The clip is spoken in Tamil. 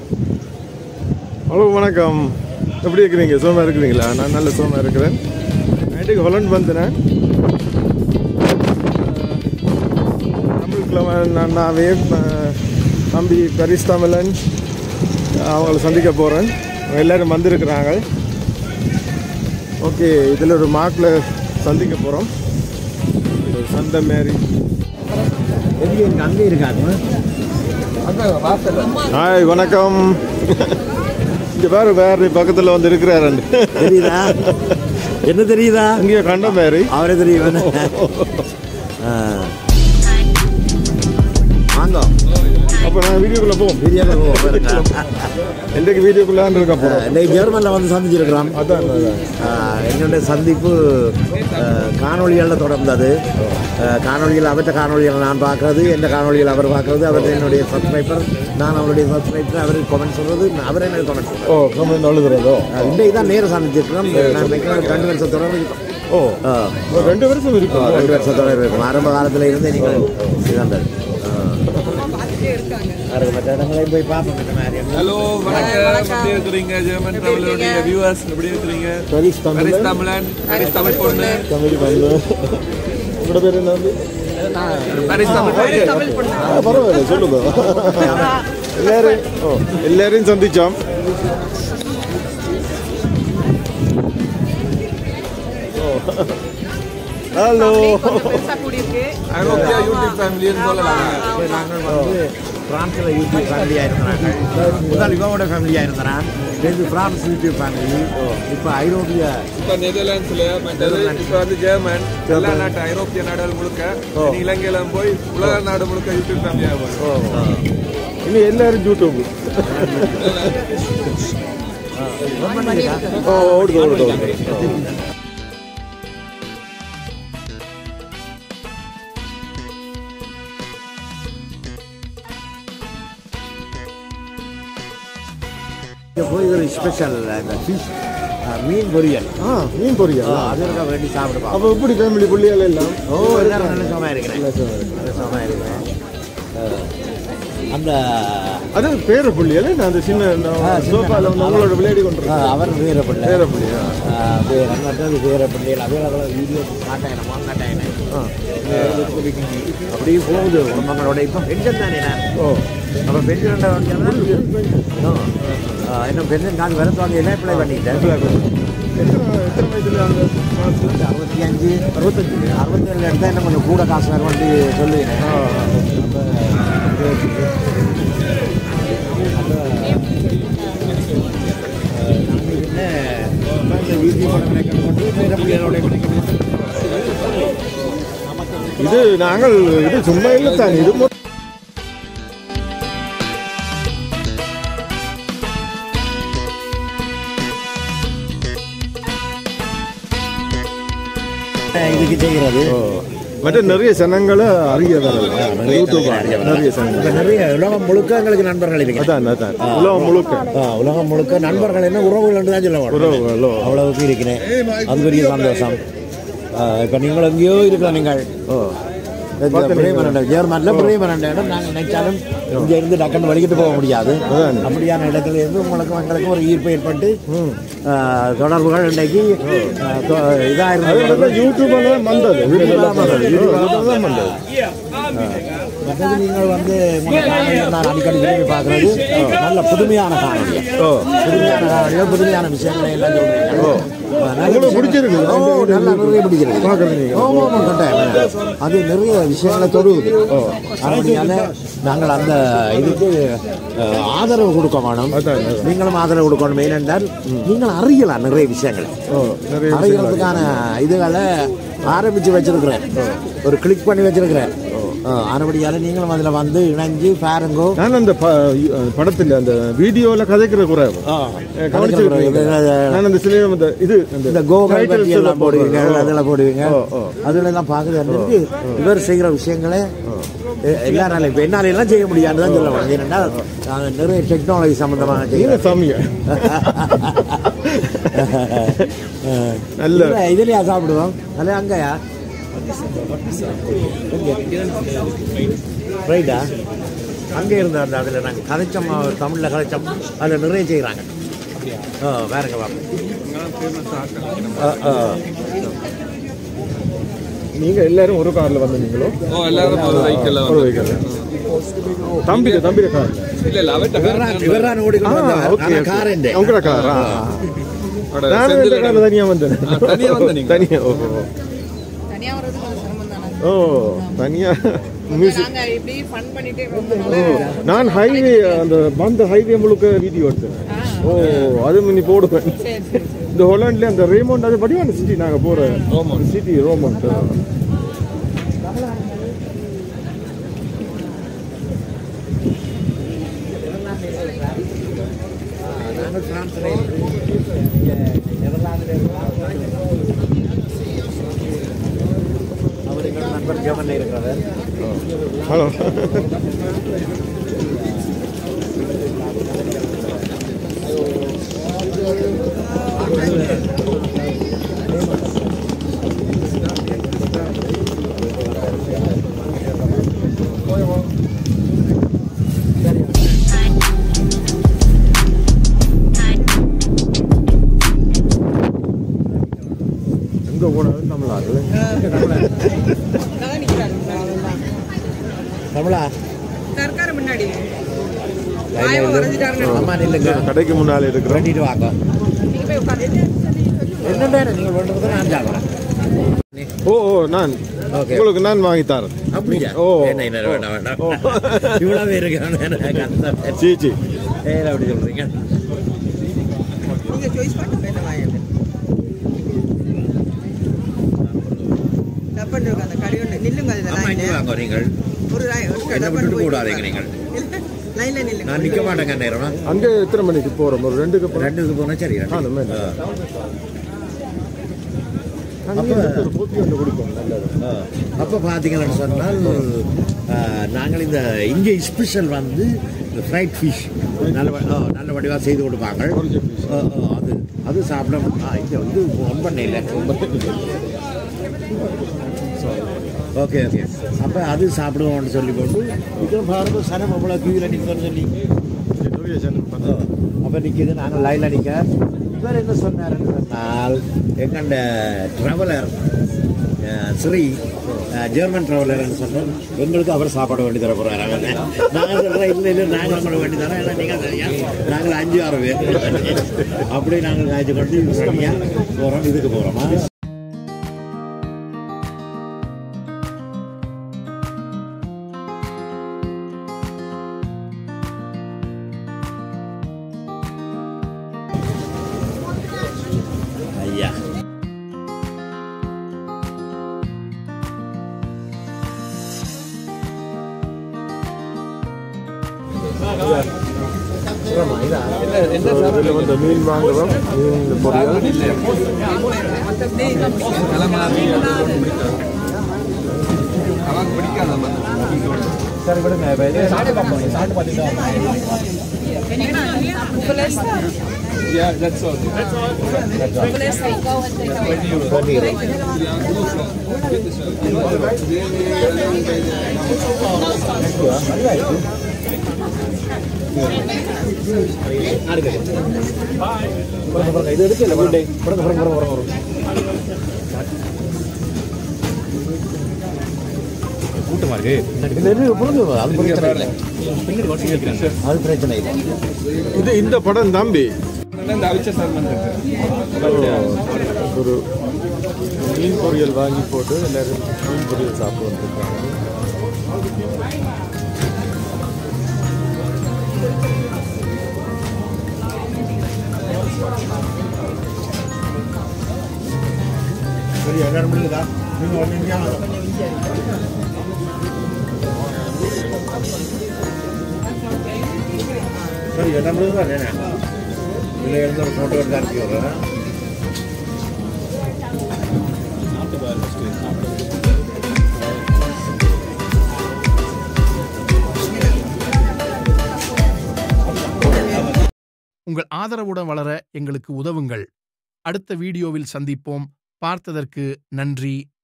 ஹலோ வணக்கம். எப்படி இருக்கிறீங்க? சோமா இருக்கிறீங்களா? நான் நல்ல சோமா இருக்கிறேன். நைட்டுக்கு ஹொலண்ட் வந்தேன். தமிழ் கிளவன் அண்ணாவே தம்பி பரிஸ் தமிலன் அவங்கள சந்திக்க போகிறேன். எல்லோரும் வந்திருக்கிறாங்க. ஓகே, இதில் ஒரு மார்க்கில் சந்திக்க போகிறோம். ஒரு சந்தை மாரி அங்கே இருக்காங்க. ஹாய் வணக்கம். இங்கே வேறு பக்கத்தில் வந்து இருக்கிறாரு. தெரியுதா? என்ன தெரியுதா? இங்கே கண்ட மாரி அவரே தெரியும். வாங்க. அப்போ நான் வீடியோக்குள்ளே போவோம். இன்றைக்கு வீடியோக்குள்ளான்னு இருக்க போகிறோம். இன்றைக்கு ஜெர்மனில் வந்து சந்திச்சிருக்கிறோம். அதான் என்னுடைய சந்திப்பு காணொலிகளில் தொடர்ந்தது. காணொலிகள் அவற்ற காணொலிகளை நான் பார்க்கறது, எந்த காணொலிகள் அவர் பார்க்கறது, அவர் என்னுடைய சப்ஸ்கிரைபர், நான் அவருடைய சப்ஸ்கிரைபர், அவருக்கு கமெண்ட் சொல்கிறது, அவர் எனக்கு கமெண்ட் சொல்கிறது. ஓ, கமெண்ட் எழுதுறதோ? இன்றைக்கு தான் நேரம் சந்திச்சிருக்கிறோம். நான் 2 வருஷத்தோட இருக்கும். ஓ, 2 வருஷம் இருக்கும். 2 வருஷத்தோட இருக்கும். ஆரம்ப காலத்தில் இருந்து நீங்கள் இதுதான் மற்ற இடங்களையும் போய் பார்ப்போம். இந்த மாதிரி ஹலோ வணக்கம். எப்படி இருக்கிறீங்க ஜெர்மன் தமிழோடைய வியூவர்ஸ்? எப்படி இருக்கிறீங்க? பரிஸ் தமிழன், பரிஸ் தமிழ் பொண்ணு. தமிழ் பண்ணு. உங்களோட பேர் என்ன? வந்து பரிஸ் தமிழ் பொண்ணு. பரவாயில்ல, சொல்லுங்க. எல்லாரையும் சந்திச்சோம். ஹலோ, ஐரோப்பிய யூடியூப் ஃபேமிலின்னு சொல்லலாம். நாங்கள் வந்து பிரான்ஸில் யூடியூப் ஃபேமிலியாக இருந்தாங்க. முதல் இவங்களோட ஃபேமிலியாக இருந்தான். இது பிரான்ஸ் யூடியூப் ஃபேமிலி. இப்போ ஐரோப்பிய, இப்போ நெதர்லாண்ட்ஸில் மற்றது, இப்போ வந்து ஜெர்மன், எல்லா நாட்டு ஐரோப்பிய நாடுகள் முழுக்க, இலங்கையில போய் உலக நாடு முழுக்க யூடியூப் ஃபேமிலியாக வரும். இனி எல்லாரும் யூடியூப். ஓடுது. போய் ஒரு ஸ்பெஷல் ஃபிஷ் மீன் பொரியல். மீன் பொரியல் அதற்காக வேண்டி சாப்பிடுவோம். அப்போ எப்படி ஃபேமிலி புள்ளியால் எல்லாம்? எல்லாரும் நல்ல சோமா இருக்கிறேன். நல்ல சோமா இருக்கிறேன். அந்த அது பேர புள்ளியால் நான் அந்த சின்ன சோஃபாவில் வந்து அவங்களோட விளையாடி கொண்டிருக்கேன். அவர் வேற பிள்ளை. பேர புள்ளியா? அண்ணாட்டது வேற பிள்ளைகள். அதே வீடியோ காட்டாயினமா காட்டாயினேன். அப்படியே போகுது குடும்பங்களோட. இப்போ பென்ஷன் தானே நான். அப்போ பென்ஷன் இன்னும் பென்ஷன் காசு வரத்து வாங்க எல்லாம் அப்ளை பண்ணிட்டேன். எத்தனை வயசுல? 65 67 எடுத்தால் என்ன கொஞ்சம் கூட காசு வேறு வந்து சொல்லுகிறேன். இது நாங்கள் இது சும்மா இல்லை தான். இது இதுக்கு செய்கிறது மற்ற நிறைய சனங்களை அறிய வரல. யூடியூப் நிறைய சனங்கள், நிறைய உலகம் முழுக்க எங்களுக்கு நண்பர்கள் இருக்கு. அதான் உலகம் முழுக்க நண்பர்கள் என்ன உறவுகள் என்று தான் சொல்ல அவ்வளவுக்கு இருக்கிறேன். அது பெரிய சந்தோஷம். இப்போ நீங்கள் எங்கேயோ இருக்கலாம். நீங்கள் ஜெர்மனில் பிரேமரண்ட இடம் நாங்கள் நினைச்சாலும் இங்கே இருந்து டக்குன்னு வலிக்கிட்டு போக முடியாது. அப்படியான இடத்துல இருந்து எங்களுக்கும் ஒரு ஈர்ப்பு ஏற்பட்டு தொடர்புகள் இன்றைக்கு இதாக இருந்தது. யூடியூப்ல வந்தது. நீங்கள் வந்து நான் அடிக்கடி விரும்பி பார்க்கறது நல்ல புதுமையான காணொலிகள், புதுமையான விஷயங்களை எல்லாம் சொல்றீங்க. பிடிச்சிருக்கு. நல்லா நிறைய பிடிக்கிறது. அது நிறைய விஷயங்களை தொடுவது. அதனால நாங்கள் அந்த இதுக்கு ஆதரவு கொடுக்க வேணும். நீங்களும் ஆதரவு கொடுக்கணும். ஏனென்றால் நீங்கள் அறியலாம் நிறைய விஷயங்களை. அறிகிறதுக்கான இதுகளை ஆரம்பித்து வச்சிருக்கிறேன். ஒரு கிளிக் பண்ணி வச்சிருக்கிறேன். ஆனபடியால் நீங்களும் அதில் வந்து இணைஞ்சு பாருங்கோ. நான் அந்த படத்தில் அந்த வீடியோவில் கதைக்கிற குறைவு நான் அந்த சில இது இந்த கோகல் போடுவீங்க, அதில் போடுவீங்க. அதில் எல்லாம் பார்க்குறது இவர் செய்கிற விஷயங்களே எல்லாராலையும் இப்போ என்னாலெல்லாம் செய்ய முடியாதுதான் சொல்ல முடியாது. ஏன்னா நாங்கள் நிறைய டெக்னாலஜி சம்மந்தமாக செய்கிற சாமிய நல்ல இதுலையா சாப்பிடுவோம். அல்ல அங்கேயா ரைட்டா அங்கே இருந்த அந்த அதில் நாங்கள் கதைச்சோம், தமிழில் கதைச்சோம், அதில் நிறைய செய்கிறாங்க. வேறங்க வாங்க. நீங்க எல்லாரும் ஒரு கார்ல வந்தீங்களோ? எல்லாரும் ஒரு வெஹிக்கிள்ல ஒரு வெஹிக்கிள். தம்பி கார் இல்ல அவட்ட இவரான ஓடிக்கொண்டு வந்தார். ஓகே கார் என்ன உங்களோட காரா? நான் இந்த கார்ல தனியா வந்தேன். தனியா தனியா வரது கொஞ்சம் சிரமம் தானே. ஓ தனியா மியூசிக் நாங்க இப்படி ஃபன் பண்ணிட்டே வந்தோம். நான் ஹைவே அந்த வந்த ஹைவே முழுக்க வீடியோ எடுத்தேன். ஓ அது நீ போடுவேன். சரி சரி. இந்த ஹோலண்ட்ல அந்த ரேமோண்ட் அது படிவான சிட்டி நாங்க போற சிட்டி ரோமோண்ட். அவருக்கு நண்பர் ஜெர்மனில் இருக்கிறவர். ஹலோ எங்க போனாலும் தமிழ்நாடு தமிழா சர்க்கார் முன்னாடி வாயவ வரஞ்சிட்டாருங்க. அம்மா நில்லுங்க, கடைக்கு முன்னாலே இருக்கிறோம். வேண்டிட்டு வாங்க. நீங்க போய் உட்கார்ந்து என்னடா நீங்கள் வேண்டது நான் சாப்பிட்றேன். ஓ நான் உங்களுக்கு நான் வாங்கி தரேன். அப்படியா? ஓ என்ன வேண்டாம் வேண்டாம், இவ்வளவு இருக்கு. சீச்சி ஏன் அப்படி சொல்றீங்க? நீங்க சாய்ஸ் பண்ணுங்க. என்ன வாங்க டப்பன் அந்த கடையோட நில்லுங்க. அம்மா இங்கே வாங்க. நீங்கள் ஒரு என்ன விட்டுட்டு கூடாதீங்க. நீங்கள் லைன்ல நில்லுங்க. நான் நிற்க மாட்டேங்க. நேரம் அங்க எத்தனை மணிக்கு போறோம்? ஒரு 2க்கு போனால் சரி. அப்போ பார்த்தீங்கன்னு சொன்னால் நாங்கள் இந்த இங்கே ஸ்பெஷல் வந்து ஃப்ரைட் ஃபிஷ் நல்ல வடிவாக செய்து கொடுப்பாங்க. அது சாப்பிட இங்கே வந்து ஒன் பண்ண இல்லை. Okay okay. அப்போ அது சாப்பிடுவோம்னு சொல்லி போட்டு இது பாருங்க சனம் அவ்வளோ கியூவில் நிற்கணும்னு சொல்லி அப்போ நிற்கிது. நாங்கள் லைனில் நிற்க இவர் என்ன சொன்னார்ன்னு சொன்னால் எங்கண்ட ட்ராவலர் ஸ்ரீ ஜெர்மன் ட்ராவலர்னு சொன்னால் எங்களுக்கு அவர் சாப்பாடு வேண்டி தர போகிறார். நாங்கள் சொல்கிறேன் இல்லை இல்லை நாங்கள் உங்களை வேண்டி தரோம். ஏன்னா நீங்கள் சரியா நாங்கள் 5-6 பேர் அப்படி நாங்கள் காய்ச்சி கொண்டு சரியாக போகிறோம். இதுக்கு போகிறோமா? ஐயா வந்து மீன் வாங்குறோம். மீன் பொரியல் சரி விடுங்க. சாப்பிட்டு பார்ப்போம். சாப்பிட்டு பார்த்துட்டு Yeah, that's all. That's all. Let's go and take இது எடுக்கல வரும் கூட்டமா இருக்கு. அது பிரச்சனை இல்லை. இது இந்த படம் தம்பி இந்த அவிச்ச சால்மன் ஒரு மீன் பொரியல் வாங்கி போட்டு எல்லாரும் மீன் பொரியல் சாப்பிட்டு வந்துருக்காங்க. சரி எல்லாரும் முடியுதா? நீங்கள் ஒன்று சரி எல்லாம் முடியுதா? இதில் இருந்து ஒரு ஃபோட்டோ எடுத்து அனுப்பி விடுறேன். உங்கள் ஆதரவுடன் வளர எங்களுக்கு உதவுங்கள். அடுத்த வீடியோவில் சந்திப்போம். பார்த்ததற்கு நன்றி.